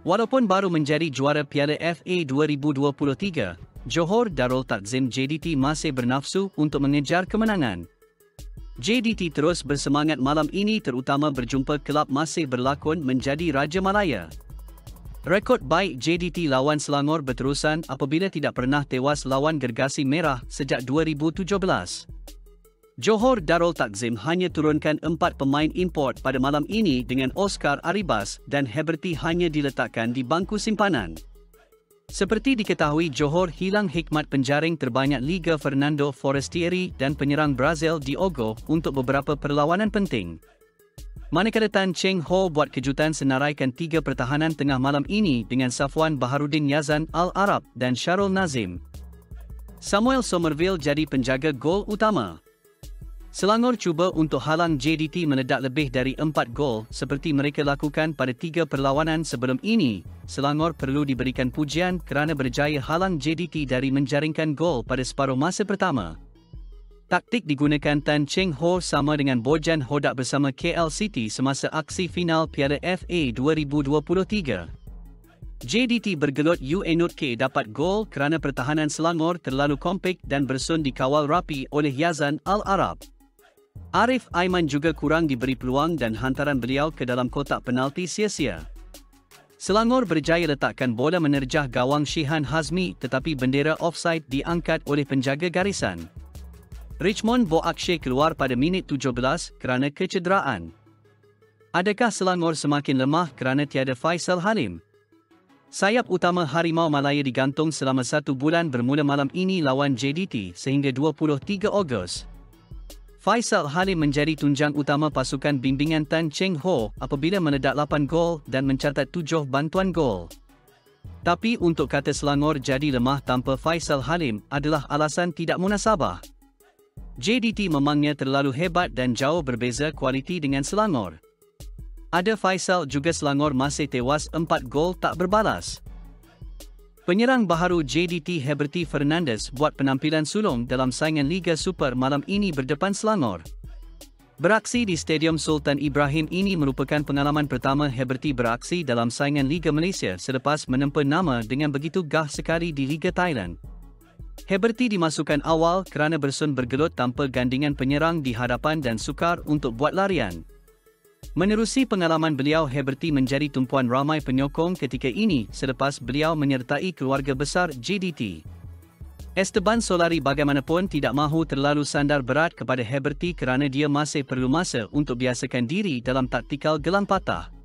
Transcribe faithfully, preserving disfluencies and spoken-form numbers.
Walaupun baru menjadi juara Piala F A dua ribu dua puluh tiga, Johor Darul Takzim J D T masih bernafsu untuk mengejar kemenangan. J D T terus bersemangat malam ini terutama berjumpa kelab masih berlakon menjadi Raja Malaya. Rekod baik J D T lawan Selangor berterusan apabila tidak pernah tewas lawan gergasi merah sejak dua ribu tujuh belas. Johor Darul Takzim hanya turunkan empat pemain import pada malam ini dengan Oscar Arribas dan Heberty hanya diletakkan di bangku simpanan. Seperti diketahui, Johor hilang hikmat penjaring terbanyak Liga Fernando Forestieri dan penyerang Brazil Diogo untuk beberapa perlawanan penting. Manakala Tan Cheng Ho buat kejutan senaraikan tiga pertahanan tengah malam ini dengan Safwan Baharudin Yazan Al-Arab dan Syarul Nazim. Samuel Somerville jadi penjaga gol utama. Selangor cuba untuk halang J D T meledak lebih dari empat gol seperti mereka lakukan pada tiga perlawanan sebelum ini. Selangor perlu diberikan pujian kerana berjaya halang J D T dari menjaringkan gol pada separuh masa pertama. Taktik digunakan Tan Cheng Ho sama dengan Bojan Hodak bersama K L City semasa aksi final Piala F A dua ribu dua puluh tiga. J D T bergelut U A Not K dapat gol kerana pertahanan Selangor terlalu kompakt dan bersun dikawal rapi oleh Yazan Al-Arab. Arif Aiman juga kurang diberi peluang dan hantaran beliau ke dalam kotak penalti sia-sia. Selangor berjaya letakkan bola menerjah gawang Shihan Hazmi tetapi bendera offside diangkat oleh penjaga garisan. Richmond Boakshe keluar pada minit tujuh belas kerana kecederaan. Adakah Selangor semakin lemah kerana tiada Faisal Halim? Sayap utama Harimau Malaya digantung selama satu bulan bermula malam ini lawan J D T sehingga dua puluh tiga Ogos. Faisal Halim menjadi tunjang utama pasukan bimbingan Tan Cheng Ho apabila meledak lapan gol dan mencatat tujuh bantuan gol. Tapi untuk kata Selangor jadi lemah tanpa Faisal Halim adalah alasan tidak munasabah. J D T memangnya terlalu hebat dan jauh berbeza kualiti dengan Selangor. Ada Faisal juga Selangor masih tewas empat gol tak berbalas. Penyerang baharu J D T Heberty Fernandez buat penampilan sulung dalam saingan Liga Super malam ini berdepan Selangor. Beraksi di Stadium Sultan Ibrahim ini merupakan pengalaman pertama Heberty beraksi dalam saingan Liga Malaysia selepas menempa nama dengan begitu gah sekali di Liga Thailand. Heberty dimasukkan awal kerana bersun bergelut tanpa gandingan penyerang di hadapan dan sukar untuk buat larian. Menerusi pengalaman beliau, Heberty menjadi tumpuan ramai penyokong ketika ini selepas beliau menyertai keluarga besar J D T. Esteban Solari bagaimanapun tidak mahu terlalu sandar berat kepada Heberty kerana dia masih perlu masa untuk biasakan diri dalam taktikal gelang patah.